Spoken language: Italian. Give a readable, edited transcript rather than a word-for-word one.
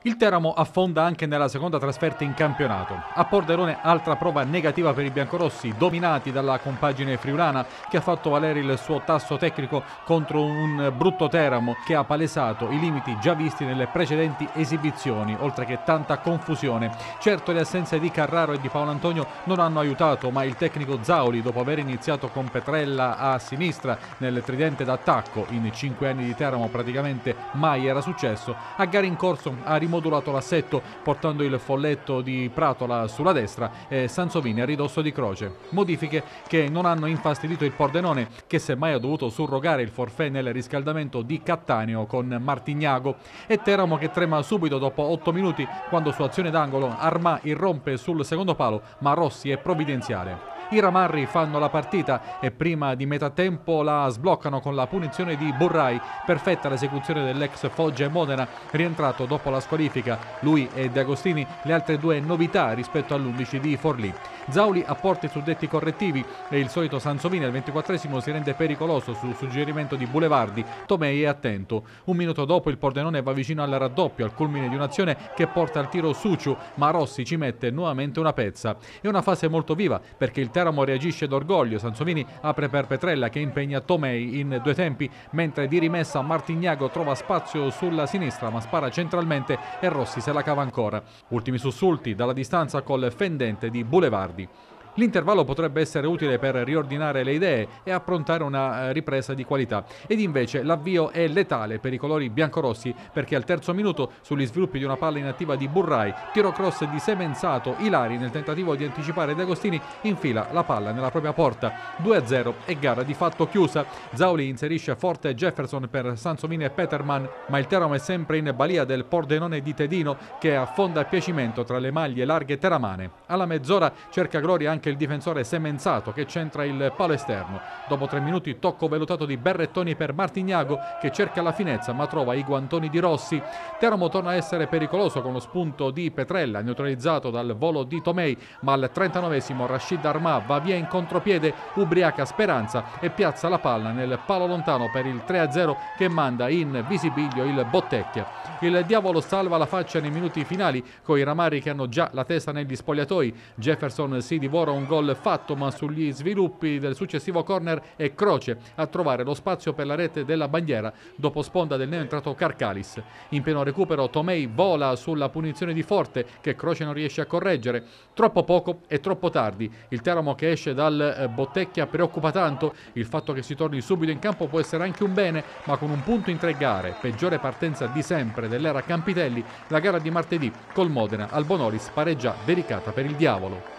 Il Teramo affonda anche nella seconda trasferta in campionato. A Pordenone altra prova negativa per i biancorossi, dominati dalla compagine friulana che ha fatto valere il suo tasso tecnico contro un brutto Teramo che ha palesato i limiti già visti nelle precedenti esibizioni, oltre che tanta confusione. Certo le assenze di Carraro e di Paolo Antonio non hanno aiutato, ma il tecnico Zauli, dopo aver iniziato con Petrella a sinistra nel tridente d'attacco, in 5 anni di Teramo praticamente mai era successo, a gara in corso ha rimodulato l'assetto portando il folletto di Pratola sulla destra e Sansovini a ridosso di Croce. Modifiche che non hanno infastidito il Pordenone, che semmai ha dovuto surrogare il forfait nel riscaldamento di Cattaneo con Martignago, e Teramo che trema subito dopo 8 minuti quando su azione d'angolo Armà irrompe sul secondo palo, ma Rossi è provvidenziale. I Ramarri fanno la partita e prima di metà tempo la sbloccano con la punizione di Burrai, perfetta l'esecuzione dell'ex Foggia e Modena, rientrato dopo la squalifica. Lui e De Agostini le altre due novità rispetto all'11 di Forlì. Zauli apporta i suddetti correttivi e il solito Sansovini al 24esimo si rende pericoloso su suggerimento di Bulevardi. Tomei è attento. Un minuto dopo il Pordenone va vicino al raddoppio, al culmine di un'azione che porta al tiro Suciu, ma Rossi ci mette nuovamente una pezza. È una fase molto viva perché il Teramo reagisce d'orgoglio. Sansovini apre per Petrella che impegna Tomei in due tempi, mentre di rimessa Martignago trova spazio sulla sinistra ma spara centralmente e Rossi se la cava ancora. Ultimi sussulti dalla distanza col fendente di Bulevardi. L'intervallo potrebbe essere utile per riordinare le idee e approntare una ripresa di qualità, ed invece l'avvio è letale per i colori biancorossi perché al terzo minuto, sugli sviluppi di una palla inattiva di Burrai, tiro cross di Semenzato, Ilari nel tentativo di anticipare De Agostini infila la palla nella propria porta. 2-0 e gara di fatto chiusa. Zauli inserisce forte Jefferson per Sansovini e Peterman, ma il Teramo è sempre in balia del Pordenone di Tedino che affonda a piacimento tra le maglie larghe teramane. Alla mezz'ora cerca gloria anche il difensore Semenzato che centra il palo esterno. Dopo 3 minuti tocco velutato di Berrettoni per Martignago che cerca la finezza ma trova i guantoni di Rossi. Teramo torna a essere pericoloso con lo spunto di Petrella neutralizzato dal volo di Tomei, ma al 39esimo Rashid Armà va via in contropiede, ubriaca Speranza e piazza la palla nel palo lontano per il 3-0 che manda in visibilio il Bottecchia. Il diavolo salva la faccia nei minuti finali coi Ramarri che hanno già la testa negli spogliatoi. Jefferson si divora un gol fatto, ma sugli sviluppi del successivo corner è Croce a trovare lo spazio per la rete della bandiera dopo sponda del neoentrato Carcalis. In pieno recupero Tomei vola sulla punizione di Forte che Croce non riesce a correggere. Troppo poco e troppo tardi. Il Teramo che esce dal Bottecchia preoccupa tanto. Il fatto che si torni subito in campo può essere anche un bene, ma con un punto in 3 gare, peggiore partenza di sempre dell'era Campitelli, la gara di martedì col Modena al Bonolis pareggia delicata per il Diavolo.